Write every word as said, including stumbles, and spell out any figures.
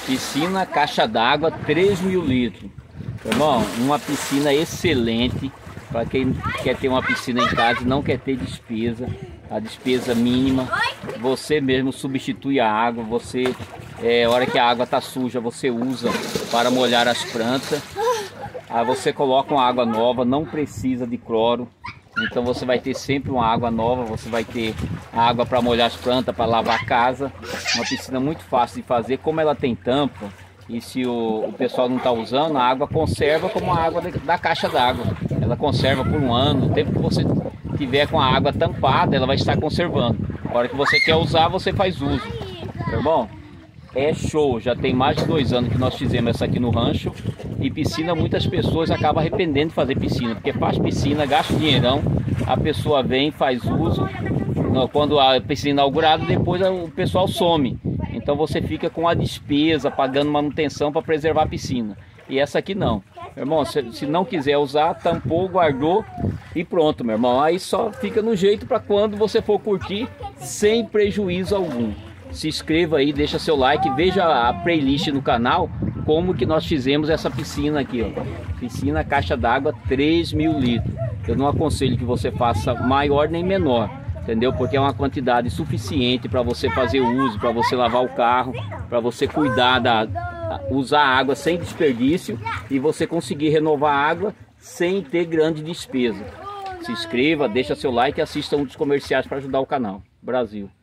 Piscina caixa d'água três mil litros. Irmão, uma piscina excelente para quem quer ter uma piscina em casa e não quer ter despesa. A despesa mínima, você mesmo substitui a água, você, é, a hora que a água está suja, você usa para molhar as plantas. Aí você coloca uma água nova, não precisa de cloro. Então você vai ter sempre uma água nova, você vai ter água para molhar as plantas, para lavar a casa. Uma piscina muito fácil de fazer, como ela tem tampa, e se o, o pessoal não está usando, a água conserva como a água da, da caixa d'água. Ela conserva por um ano, o tempo que você tiver com a água tampada, ela vai estar conservando. A hora que você quer usar, você faz uso. Tá bom? É show, já tem mais de dois anos que nós fizemos essa aqui no rancho. E piscina, muitas pessoas acabam arrependendo de fazer piscina, porque faz piscina, gasta dinheirão, a pessoa vem, faz uso, quando a piscina é inaugurada, depois o pessoal some. Então você fica com a despesa, pagando manutenção para preservar a piscina. E essa aqui não. Meu irmão, se, se não quiser usar, tampou, guardou e pronto, meu irmão. Aí só fica no jeito para quando você for curtir, sem prejuízo algum. Se inscreva aí, deixa seu like, veja a playlist no canal, como que nós fizemos essa piscina aqui, ó. Piscina caixa d'água três mil litros. Eu não aconselho que você faça maior nem menor, entendeu? Porque é uma quantidade suficiente para você fazer uso, para você lavar o carro, para você cuidar da... usar a água sem desperdício e você conseguir renovar a água sem ter grande despesa. Se inscreva, deixa seu like e assista um dos comerciais para ajudar o canal. Brasil!